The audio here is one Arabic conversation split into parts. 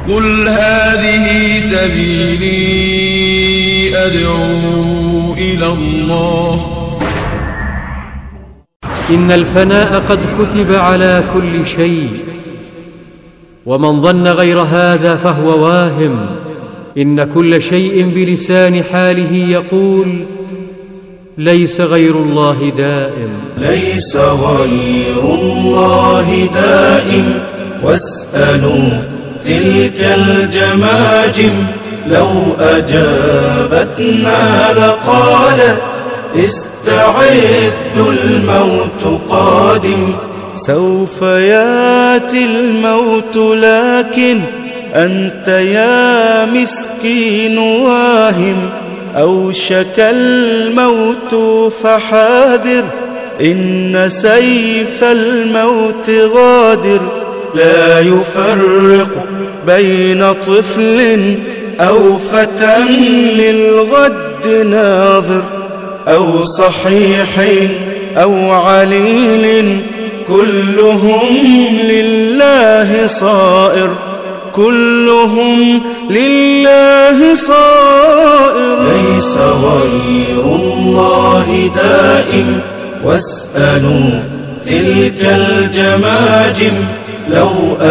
قل هذه سبيلي أدعو إلى الله. إن الفناء قد كتب على كل شيء، ومن ظن غير هذا فهو واهم. إن كل شيء بلسان حاله يقول: ليس غير الله دائم. ليس غير الله دائم، واسألوا تلك الجماجم لو أجابتنا لقالت استعدوا الموت قادم. سوف ياتي الموت لكن أنت يا مسكين واهم. أوشك الموت فحاذر، إن سيف الموت غادر. لا يفرق بين طفل أو فتى للغد ناظر، أو صحيح أو عليل، كلهم لله صائر. كلهم لله صائر. ليس غير الله دائم، واسألوا تلك الجماجم لو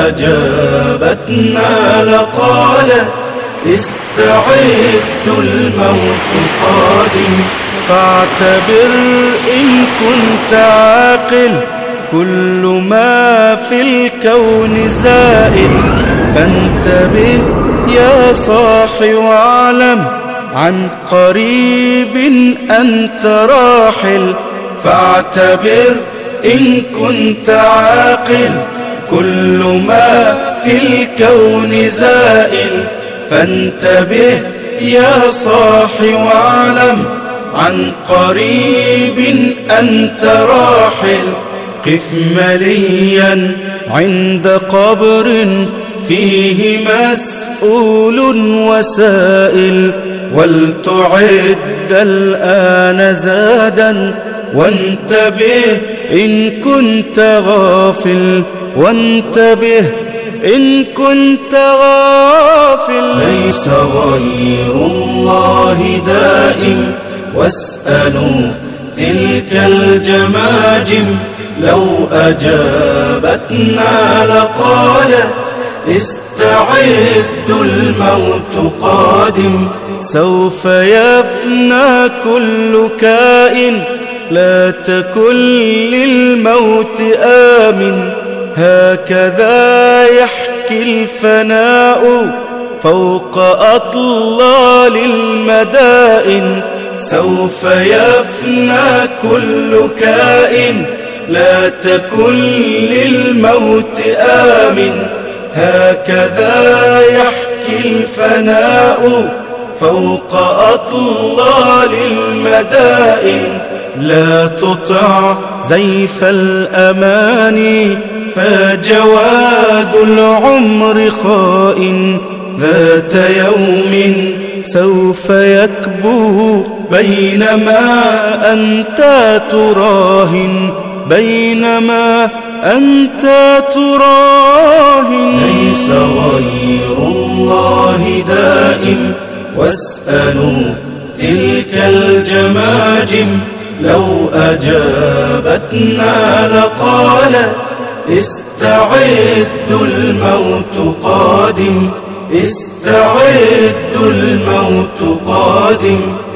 أجابتنا لقالت استعدوا الموت قادم. فاعتبر إن كنت عاقل، كل ما في الكون زائل. فانتبه يا صاحي واعلم عن قريب أنت راحل. فاعتبر إن كنت عاقل، كل ما في الكون زائل. فانتبه يا صاحي واعلم عن قريب أنت راحل. قف مليا عند قبر فيه مسؤول وسائل، ولتعد الآن زادا وانتبه إن كنت غافل. وانتبه إن كنت غافل. ليس غير الله دائم، واسألوا تلك الجماجم لو أجابتنا لقالت استعدوا الموت قادم. سوف يفنى كل كائن، لا تكن للموت آمن. هكذا يحكي الفناء فوق أطلال المدائن. سوف يفنى كل كائن، لا تكن للموت آمن. هكذا يحكي الفناء فوق أطلال المدائن. لا تطع زيف الأماني، فجواد العمر خائن. ذات يوم سوف يكبو بينما أنت تراهن. بينما أنت تراهن. ليس غير الله دائم، واسألوا تلك الجماجم لو أجابتنا لقالت استعدوا الموت قادم. استعدوا الموت قادم.